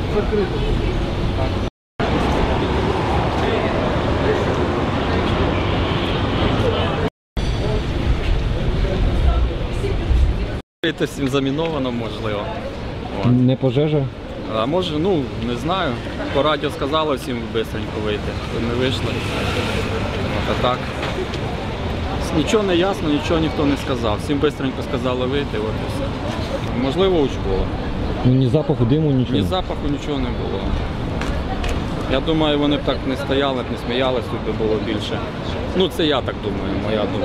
Всім заміновано, можливо. Не пожежа? А може, ну, не знаю. По радіо сказали всім швидко вийти. Не вийшли. От, а так. Нічого не ясно, нічого ніхто не сказав. Всім швидко сказали вийти, от і все. Можливо, учбово. Ну, ні запаху диму, нічого? Ні запаху, нічого не було. Я думаю, вони б так не стояли, не сміялись, тут би було більше. Ну, це я так думаю, моя думка.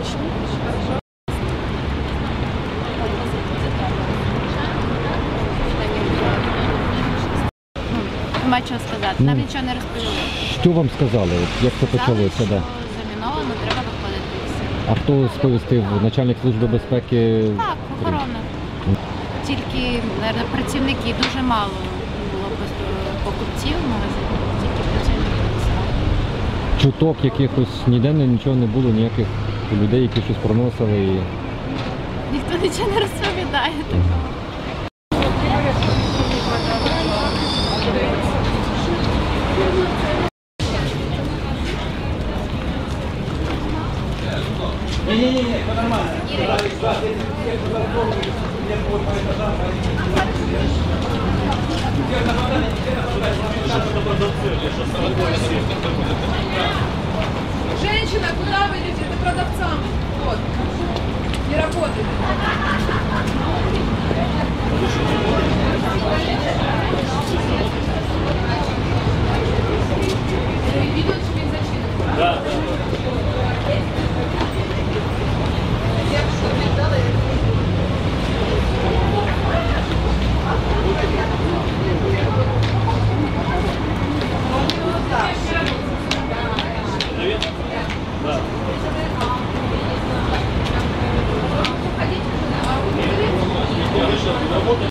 Нема чого сказати, нам нічого не розповіли. Що вам сказали? Як це почалося? Що заміновано, треба виходити і все. А хто сповістив? Начальник служби безпеки? Так, охорона. Тільки, мабуть, працівники, дуже мало було покупців в магазині, тільки працівники писали. Чуток якихось ніде нічого не було, ніяких людей, які щось проносили? Ніхто нічого не розповідає такого. Не, все нормально. Женщина, куда вы идете? Это продавцам. Вот. Не работает. Да. Да.